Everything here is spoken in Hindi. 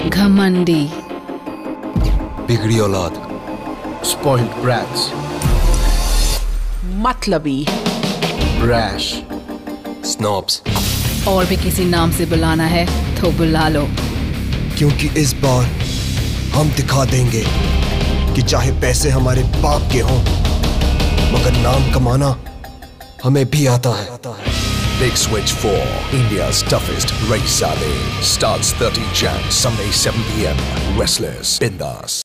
घमंडी, बिगड़ी औलाद, spoiled brats, मतलबी, brash, snobs। और भी किसी नाम से बुलाना है तो बुला लो, क्योंकि इस बार हम दिखा देंगे कि चाहे पैसे हमारे बाप के हों, मगर नाम कमाना हमें भी आता है। Big Switch 4, India's toughest race alley, starts 30 Jan, Sunday 7 p.m. Wrestlers, Bindaas.